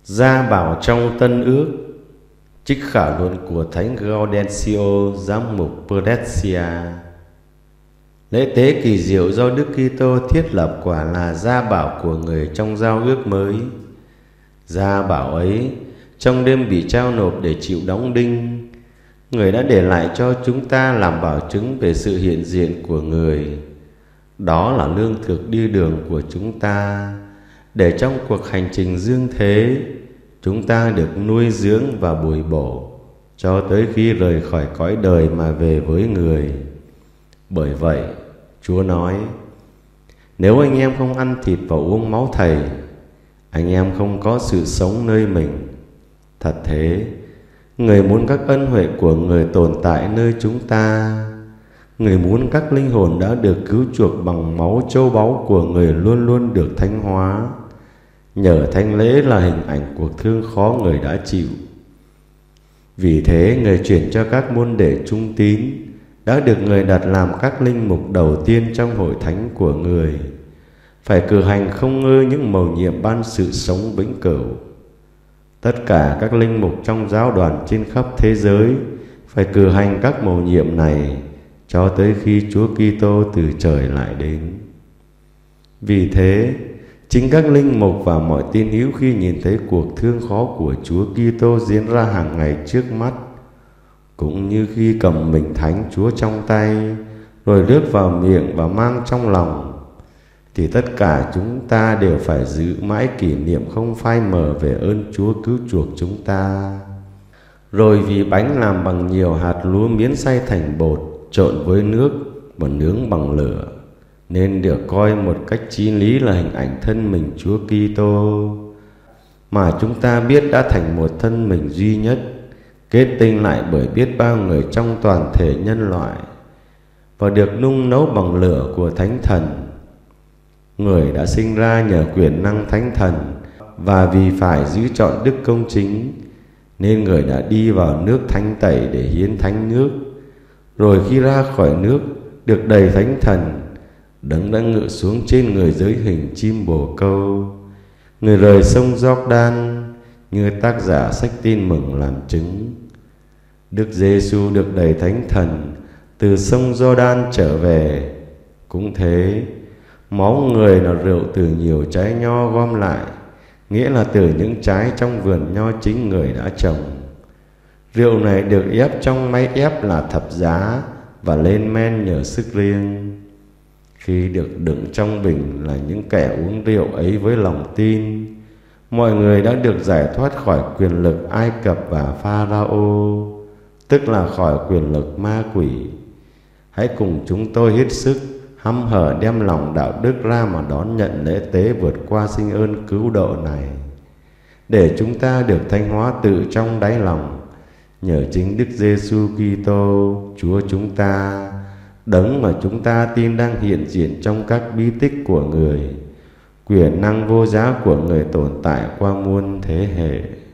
Gia bảo trong Tân Ước. Trích khảo luận của Thánh Gaudencio, giám mục Brescia. Lễ tế kỳ diệu do Đức Kitô thiết lập quả là gia bảo của người trong giao ước mới. Gia bảo ấy trong đêm bị trao nộp để chịu đóng đinh, người đã để lại cho chúng ta làm bảo chứng về sự hiện diện của người. Đó là lương thực đi đường của chúng ta, để trong cuộc hành trình dương thế chúng ta được nuôi dưỡng và bồi bổ cho tới khi rời khỏi cõi đời mà về với người. Bởi vậy Chúa nói: nếu anh em không ăn thịt và uống máu Thầy, anh em không có sự sống nơi mình. Thật thế, người muốn các ân huệ của người tồn tại nơi chúng ta. Người muốn các linh hồn đã được cứu chuộc bằng máu châu báu của người luôn luôn được thánh hóa, nhờ thánh lễ là hình ảnh cuộc thương khó người đã chịu. Vì thế người chuyển cho các môn đệ trung tín đã được người đặt làm các linh mục đầu tiên trong hội thánh của người, phải cử hành không ngơi những mầu nhiệm ban sự sống vĩnh cửu. Tất cả các linh mục trong giáo đoàn trên khắp thế giới phải cử hành các mầu nhiệm này cho tới khi Chúa Kitô từ trời lại đến. Vì thế, chính các linh mục và mọi tín hữu khi nhìn thấy cuộc thương khó của Chúa Kitô diễn ra hàng ngày trước mắt, cũng như khi cầm mình thánh Chúa trong tay rồi lướt vào miệng và mang trong lòng, thì tất cả chúng ta đều phải giữ mãi kỷ niệm không phai mờ về ơn Chúa cứu chuộc chúng ta. Rồi vì bánh làm bằng nhiều hạt lúa miến xay thành bột, trộn với nước và nướng bằng lửa, nên được coi một cách chí lý là hình ảnh thân mình Chúa Kitô, mà chúng ta biết đã thành một thân mình duy nhất, kết tinh lại bởi biết bao người trong toàn thể nhân loại, và được nung nấu bằng lửa của Thánh Thần. Người đã sinh ra nhờ quyền năng Thánh Thần, và vì phải giữ trọn đức công chính, nên người đã đi vào nước thánh tẩy để hiến thánh nước. Rồi khi ra khỏi nước được đầy Thánh Thần, Đấng đã ngự xuống trên người dưới hình chim bồ câu. Người rời sông Giordan như tác giả sách Tin Mừng làm chứng. Đức Giêsu được đầy Thánh Thần từ sông Giordan trở về. Cũng thế, máu người là rượu từ nhiều trái nho gom lại, nghĩa là từ những trái trong vườn nho chính người đã trồng. Rượu này được ép trong máy ép là thập giá và lên men nhờ sức riêng. Khi được đựng trong bình là những kẻ uống rượu ấy với lòng tin, mọi người đã được giải thoát khỏi quyền lực Ai Cập và Pharaoh, tức là khỏi quyền lực ma quỷ. Hãy cùng chúng tôi hết sức hăm hở đem lòng đạo đức ra mà đón nhận lễ tế vượt qua sinh ơn cứu độ này, để chúng ta được thánh hóa tự trong đáy lòng, nhờ chính Đức Giêsu Kitô Chúa chúng ta, Đấng mà chúng ta tin đang hiện diện trong các bí tích của người, quyền năng vô giá của người tồn tại qua muôn thế hệ.